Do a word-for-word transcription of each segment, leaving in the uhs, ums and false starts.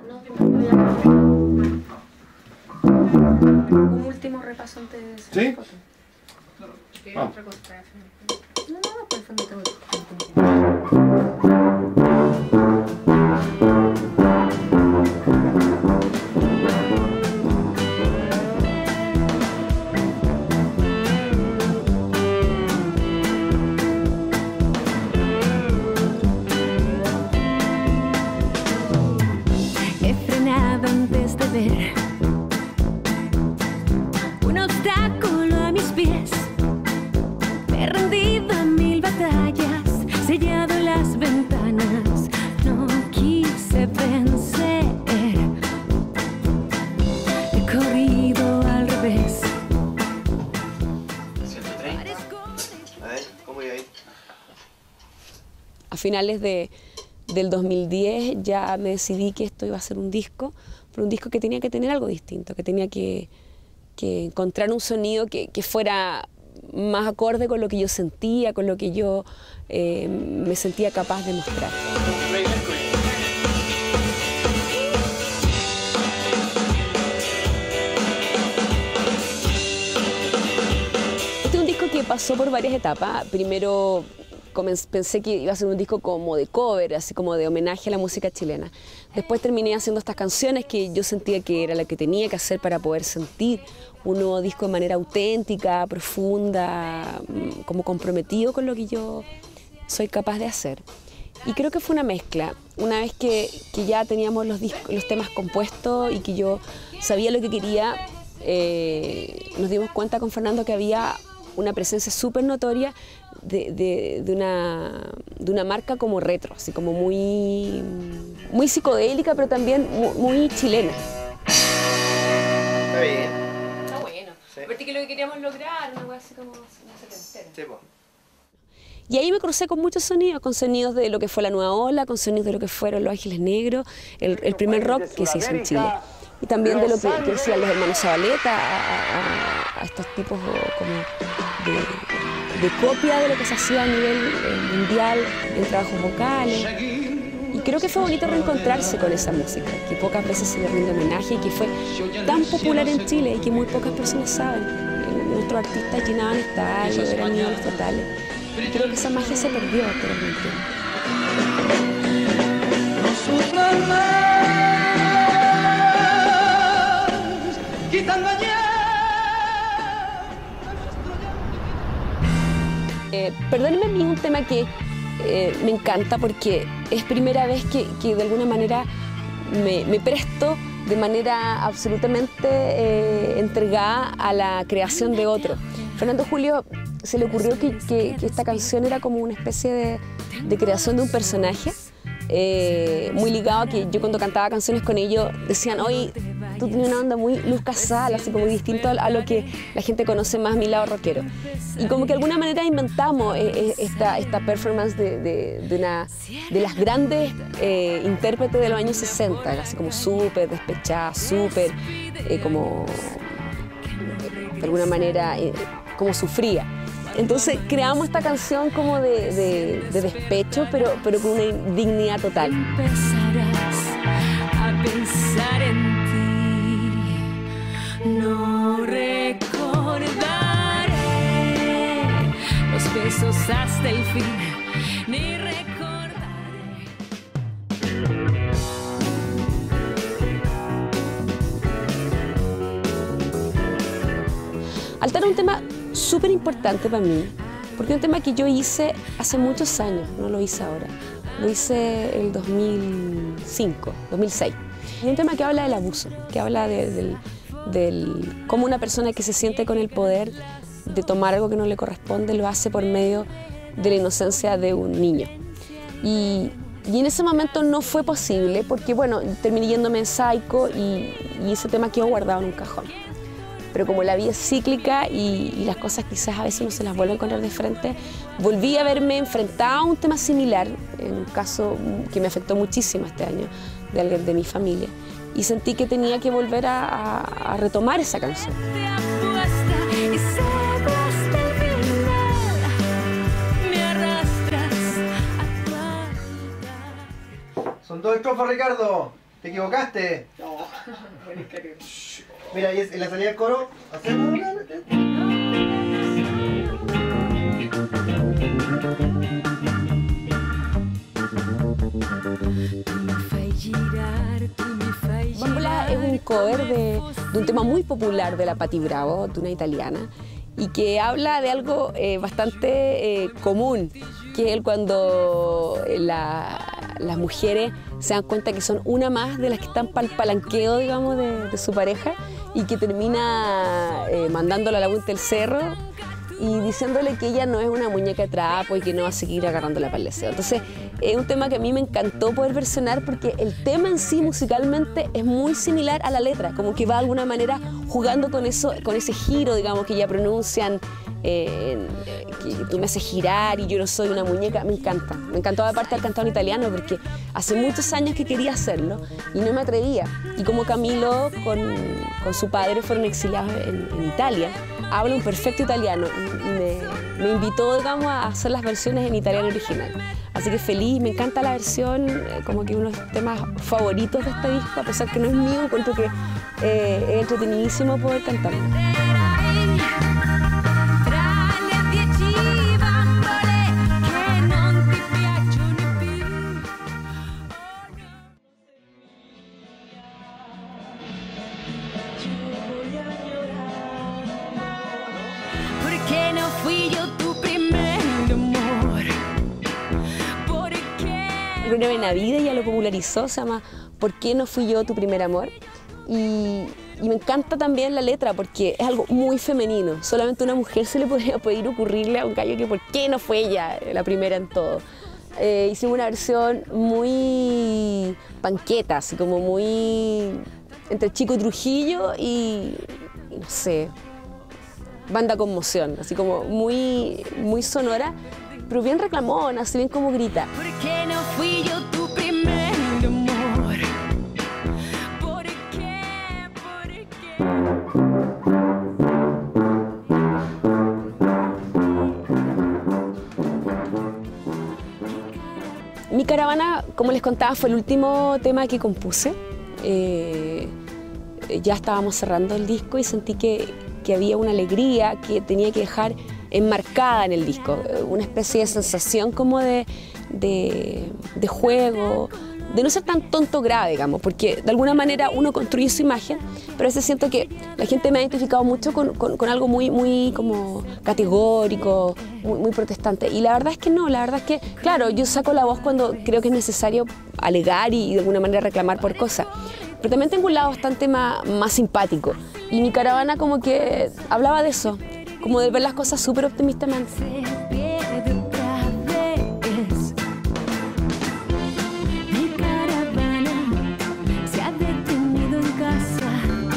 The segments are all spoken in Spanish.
No, un último repaso antes de hacer ¿Sí? la foto. Vamos. No, no, por el fondo tengo. He frenado antes de ver un obstáculo a mis pies. Me he rendido a mil batallas, sellado las ventanas. No quise vencer. He corrido al revés. ciento treinta. A ver, ¿cómo iba ahí? A finales de, del dos mil diez ya me decidí que esto iba a ser un disco, pero un disco que tenía que tener algo distinto, que tenía que, que encontrar un sonido que, que fuera más acorde con lo que yo sentía, con lo que yo eh, me sentía capaz de mostrar. Este es un disco que pasó por varias etapas. Primero pensé que iba a ser un disco como de cover, así como de homenaje a la música chilena. Después terminé haciendo estas canciones que yo sentía que era la que tenía que hacer para poder sentir un nuevo disco de manera auténtica, profunda, como comprometido con lo que yo soy capaz de hacer. Y creo que fue una mezcla. Una vez que, que ya teníamos los, discos, los temas compuestos y que yo sabía lo que quería, eh, nos dimos cuenta con Fernando que había una presencia súper notoria de, de, de, una, de una marca como retro, así como muy, muy psicodélica, pero también muy, muy chilena. Está bien. Está bueno. Sí. Aparte que lo que queríamos lograr, una cosa así como una setentera. Sí, po. Y ahí me crucé con muchos sonidos, con sonidos de lo que fue la Nueva Ola, con sonidos de lo que fueron Los Ángeles Negros, el, el primer rock que se hizo en Chile. Y también de lo que, que decían los hermanos Zabaleta, a, a, a estos tipos como de, de copia de lo que se hacía a nivel eh, mundial en trabajos vocales. Y creo que fue bonito reencontrarse con esa música, que pocas veces se le rinde homenaje y que fue tan popular en Chile y que muy pocas personas saben. Nuestros artistas llenaban estadios, eran ídolos totales. Y creo que esa magia se perdió actualmente. Eh, Perdónenme a mí es un tema que eh, me encanta porque es primera vez que, que de alguna manera me, me presto de manera absolutamente eh, entregada a la creación de otro. Fernando Julio se le ocurrió que, que, que esta canción era como una especie de, de creación de un personaje eh, muy ligado a que yo cuando cantaba canciones con ellos decían, oye, tú tienes una onda muy Luz Casal, así como distinto a lo que la gente conoce más mi lado rockero. Y como que de alguna manera inventamos eh, esta, esta performance de, de, de, una, de las grandes eh, intérpretes de los años sesenta, así como súper despechada, súper eh, como, de alguna manera, eh, como sufría. Entonces creamos esta canción como de, de, de despecho, pero, pero con una dignidad total. Empezarás a pensar en ti, no recordaré los besos hasta el fin, ni recordaré. Altar es un tema súper importante para mí, porque es un tema que yo hice hace muchos años, no lo hice ahora, lo hice en el dos mil cinco, dos mil seis. Y es un tema que habla del abuso, que habla de, del, del cómo una persona que se siente con el poder de tomar algo que no le corresponde lo hace por medio de la inocencia de un niño. Y, y en ese momento no fue posible porque, bueno, terminé yéndome en Psycho y, y ese tema quedó guardado en un cajón. Pero como la vida es cíclica y, y las cosas quizás a veces no se las vuelve a encontrar de frente, volví a verme enfrentada a un tema similar, en un caso que me afectó muchísimo este año, de alguien de mi familia, y sentí que tenía que volver a, a, a retomar esa canción. Son dos estrofas, Ricardo. ¡Te equivocaste! No, bueno, es que... Mira, y es- en la salida del coro, hacemos... Bambola es un cover de, de un tema muy popular de la Patti Bravo, de una italiana, y que habla de algo eh, bastante eh, común, que es el cuando la- las mujeres se dan cuenta que son una más de las que están para el palanqueo, digamos, de, de su pareja, y que termina eh, mandándola a la punta del cerro y diciéndole que ella no es una muñeca de trapo y que no va a seguir agarrándola para el deseo. Entonces, es un tema que a mí me encantó poder versionar porque el tema en sí musicalmente es muy similar a la letra, como que va de alguna manera jugando con eso, con ese giro, digamos, que ya pronuncian, eh, eh, que tú me haces girar y yo no soy una muñeca. Me encanta, me encantó aparte haber cantado en italiano porque hace muchos años que quería hacerlo y no me atrevía. Y como Camilo con, con su padre fueron exiliados en, en Italia, habla un perfecto italiano y me, me invitó, digamos, a hacer las versiones en italiano original. Así que feliz, me encanta la versión, eh, como que uno de los temas favoritos de este disco, a pesar que no es mío, encuentro que eh, es entretenidísimo poder cantarlo. Porque no fui yo tu primer amor. Porque Gloria Benavides ya lo popularizó, se llama ¿Por qué no fui yo tu primer amor? Y, y me encanta también la letra porque es algo muy femenino. Solamente a una mujer se le podría poder ocurrirle a un gallo que ¿por qué no fue ella la primera en todo? Eh, hicimos una versión muy panqueta, así como muy entre Chico Trujillo y, y no sé, Banda Conmoción, así como muy, muy sonora, pero bien reclamona, así bien como grita. porque no fui yo tu primer amor. ¿Por qué? ¿Por qué? Mi caravana, como les contaba, fue el último tema que compuse. Eh, ya estábamos cerrando el disco y sentí que, que había una alegría que tenía que dejar enmarcada en el disco, una especie de sensación como de, de, de juego, de no ser tan tonto grave, digamos, porque de alguna manera uno construye su imagen, pero a veces siento que la gente me ha identificado mucho con, con, con algo muy, muy como categórico, muy, muy protestante, y la verdad es que no, la verdad es que, claro, yo saco la voz cuando creo que es necesario alegar y, y de alguna manera reclamar por cosas, pero también tengo un lado bastante más, más simpático, y mi caravana como que hablaba de eso, como de ver las cosas súper optimistamente. Se pierde otra vez. Mi caravana se ha detenido en casa.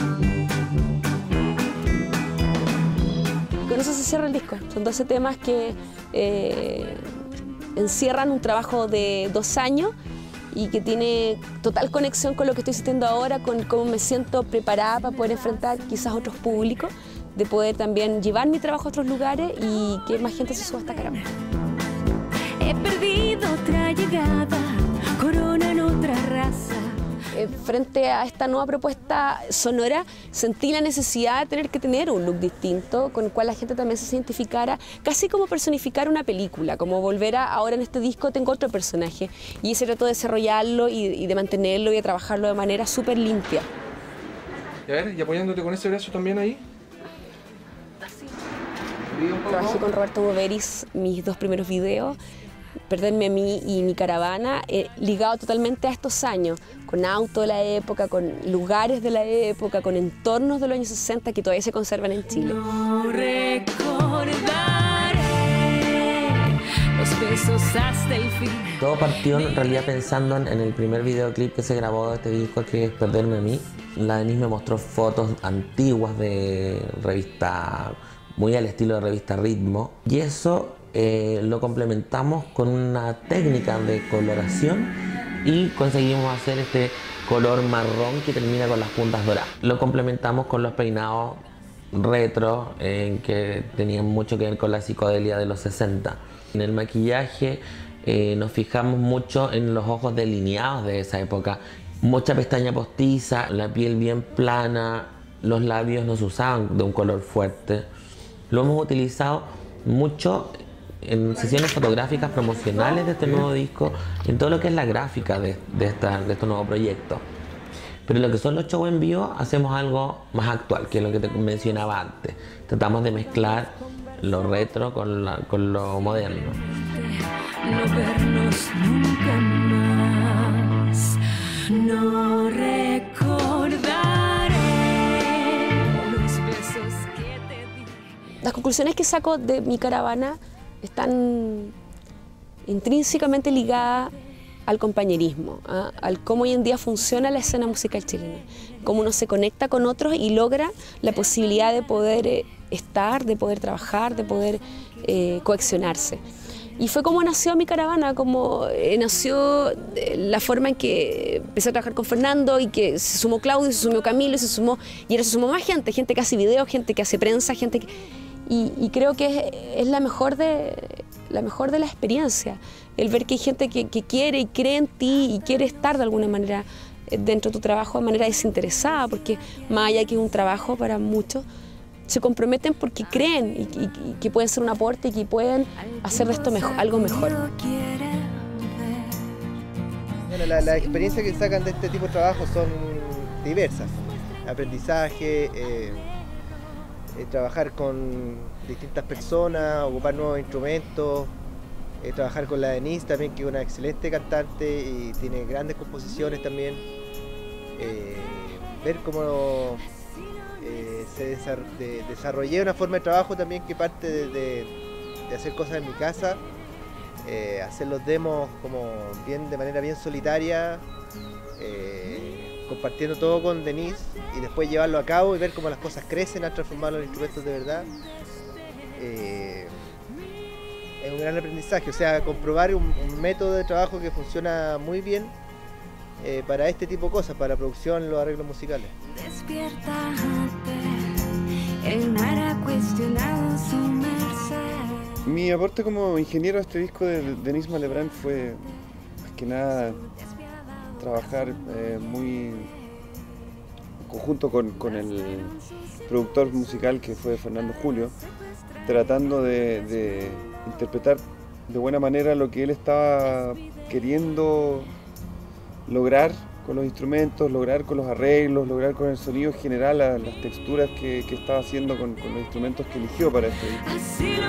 Con eso se cierra el disco. Son doce temas que eh, encierran un trabajo de dos años y que tiene total conexión con lo que estoy sintiendo ahora, con cómo me siento preparada para poder enfrentar quizás otros públicos, de poder también llevar mi trabajo a otros lugares y que más gente se suba a esta caravana. He perdido otra llegada, corona en otra raza. Eh, frente a esta nueva propuesta sonora, sentí la necesidad de tener que tener un look distinto, con el cual la gente también se identificara, casi como personificar una película, como volver a, ahora en este disco tengo otro personaje, y se trató de desarrollarlo y, y de mantenerlo y de trabajarlo de manera súper limpia. Y a ver, y apoyándote con ese brazo también ahí. Trabajé con Roberto Boveris mis dos primeros videos, Perderme a mí y Mi caravana, eh, ligado totalmente a estos años, con autos de la época, con lugares de la época, con entornos de los años sesenta que todavía se conservan en Chile. No recordaré los besos hasta el fin. Todo partió en realidad pensando en, en el primer videoclip que se grabó de este disco, que es Perderme a mí. La Denise me mostró fotos antiguas de revista, muy al estilo de revista Ritmo, y eso eh, lo complementamos con una técnica de coloración y conseguimos hacer este color marrón que termina con las puntas doradas. Lo complementamos con los peinados retro eh, que tenían mucho que ver con la psicodelia de los sesenta. En el maquillaje eh, nos fijamos mucho en los ojos delineados de esa época mucha pestaña postiza, la piel bien plana, los labios no se usaban de un color fuerte. Lo hemos utilizado mucho en sesiones fotográficas promocionales de este nuevo disco, en todo lo que es la gráfica de, de, esta, de este nuevo proyecto. Pero lo que son los shows en vivo, hacemos algo más actual, que es lo que te mencionaba antes. Tratamos de mezclar lo retro con, la, con lo moderno. No vernos nunca más, no recordaré los besos que te di. Las conclusiones que saco de Mi Caravana están intrínsecamente ligadas al compañerismo, ¿eh? Al cómo hoy en día funciona la escena musical chilena, cómo uno se conecta con otros y logra la posibilidad de poder eh, estar, de poder trabajar, de poder eh, coaccionarse. Y fue como nació Mi Caravana, como eh, nació eh, la forma en que empecé a trabajar con Fernando y que se sumó Claudio, se sumó Camilo, y se sumó, y ahora se sumó más gente, gente que hace videos, gente que hace prensa, gente que... Y, y creo que es, es la, mejor de, la mejor de la experiencia, el ver que hay gente que, que quiere y cree en ti y quiere estar de alguna manera dentro de tu trabajo de manera desinteresada, porque más allá que es un trabajo para muchos, se comprometen porque creen y, y, y que pueden ser un aporte y que pueden hacer de esto mejor, algo mejor. Bueno, la, la experiencia que sacan de este tipo de trabajo son diversas. Aprendizaje, eh, eh, trabajar con distintas personas, ocupar nuevos instrumentos, eh, trabajar con la Denise también, que es una excelente cantante y tiene grandes composiciones también. Eh, ver cómo eh, se desar de, desarrollé una forma de trabajo también que parte de, de, de hacer cosas en mi casa, eh, hacer los demos como bien, de manera bien solitaria, eh, compartiendo todo con Denise y después llevarlo a cabo y ver cómo las cosas crecen al transformar los instrumentos de verdad. Eh, es un gran aprendizaje, o sea, comprobar un, un método de trabajo que funciona muy bien eh, para este tipo de cosas, para la producción, los arreglos musicales. Mi aporte como ingeniero a este disco de Denise Malebranche fue más que nada trabajar eh, muy en conjunto con, con el productor musical que fue Fernando Julio, tratando de, de interpretar de buena manera lo que él estaba queriendo lograr con los instrumentos, lograr con los arreglos, lograr con el sonido general, las, las texturas que, que estaba haciendo con, con los instrumentos que eligió para este disco.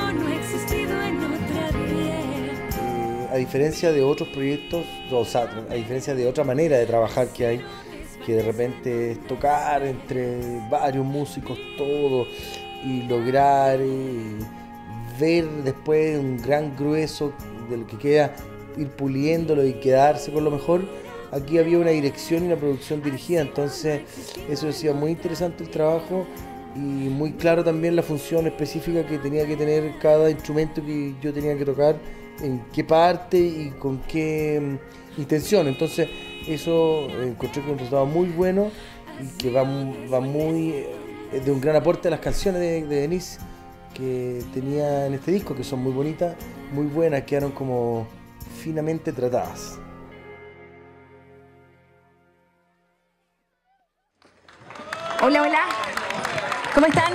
Eh, a diferencia de otros proyectos, o sea, a diferencia de otra manera de trabajar que hay, que de repente es tocar entre varios músicos todo y lograr eh, ver después un gran grueso de lo que queda, ir puliéndolo y quedarse con lo mejor. Aquí había una dirección y una producción dirigida, entonces eso decía muy interesante el trabajo y muy claro también la función específica que tenía que tener cada instrumento que yo tenía que tocar, en qué parte y con qué um, intención. Entonces eso eh, encontré que es un resultado muy bueno y que va, va muy eh, de un gran aporte a las canciones de, de Denise que tenía en este disco, que son muy bonitas, muy buenas, quedaron como finamente tratadas. Hola, hola. ¿Cómo están?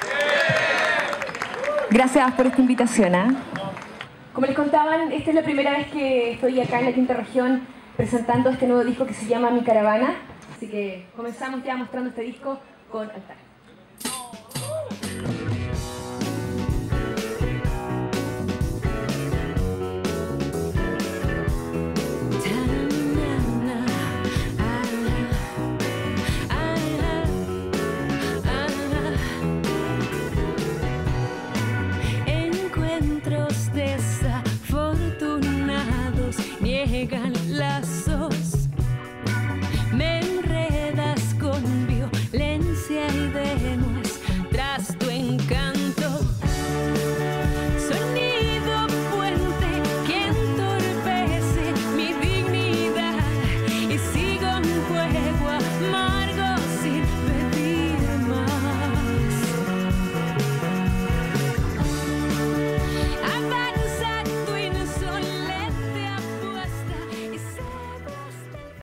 Gracias por esta invitación. ¿eh? Como les contaban, esta es la primera vez que estoy acá en la Quinta Región presentando este nuevo disco que se llama Mi Caravana. Así que comenzamos ya mostrando este disco con Altar.